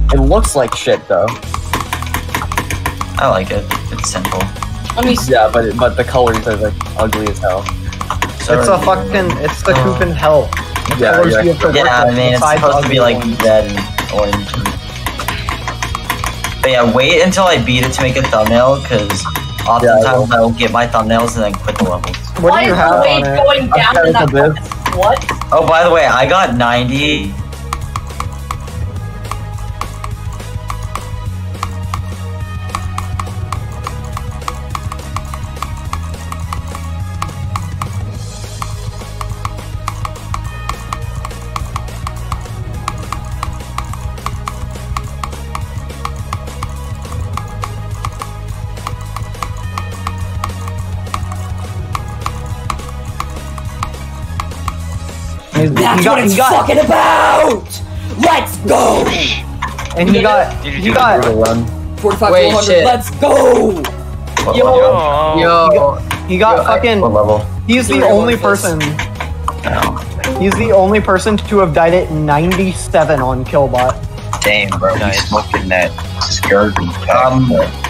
It looks like shit though. I like it. It's simple. Let me see. Yeah, but the colors are like ugly as hell. It's a fucking, it's the coop in hell. Yeah, yeah, I mean, it's supposed to be like red and orange. But yeah, wait until I beat it to make a thumbnail, because oftentimes I will get my thumbnails and then quit the levels. What do you have on it? Going down in that what? Oh, by the way, I got 90. That's what it's fucking about! Let's go! And he got 45 Wait, 400, shit. let's go! He got fucking. What level? He's the only person. He's the only person to have died at 97 on Killbot. Damn, bro, he's smoking that scurvy.